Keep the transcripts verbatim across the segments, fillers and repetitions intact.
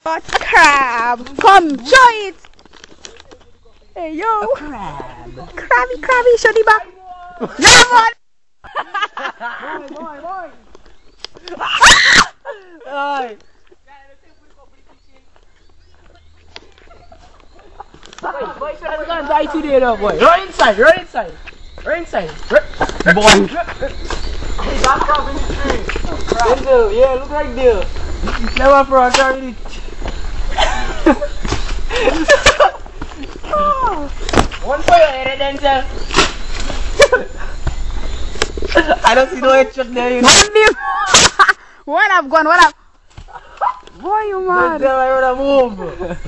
Got a crab. Come, show it. Hey yo. A crab. Crabby, crabby, show the back. Yeah, man. Boy, boy, boy. Ay. Boy, boy, you're gonna die today, though, boy. Run inside, run inside. Run inside. Run. Boy. Hey, that crab in the tree. Denzel, yeah, look right there. Never for a crab in it. One for your head, Denzel. I don't see no headshot there. You know? One deep. One up, gone, one up. Boy, you mad. Denzel, I wanna move.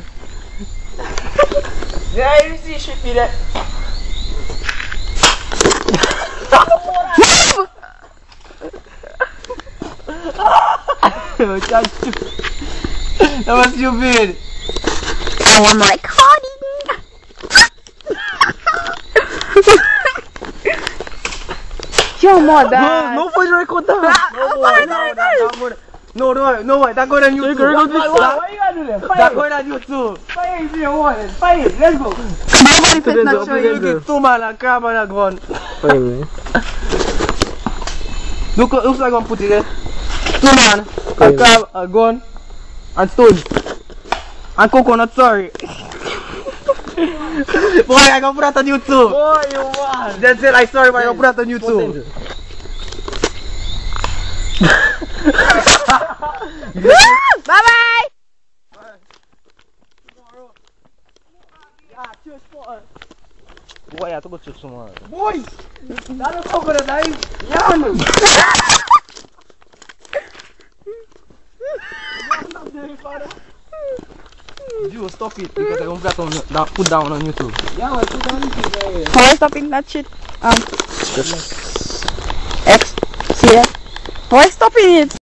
Yeah, you see shit me there. That was stupid. I am recording. Yo, mother. No, no for your record that. No, no, no, no, that going on YouTube. Why you gonna do that? That going on YouTube. Fire is your one. Fire, let's go. Nobody said not show you. You get two man and crab and a gun. Fire me. Look, looks like I'm put it there. Two man, a crab, a gun, and stone. And coconut, sorry. Boy, I gonna put that on YouTube. Boy, you man. Then said I sorry, but I gonna put that on YouTube. Bye bye. Boy, I have to go check tomorrow. Boy, that's a coconut knife. Yeah, you stop it because I won't put, on, down, put down on YouTube. Yeah, I put down on YouTube. How are you stopping that shit? Um, X. See ya. How are you stopping it?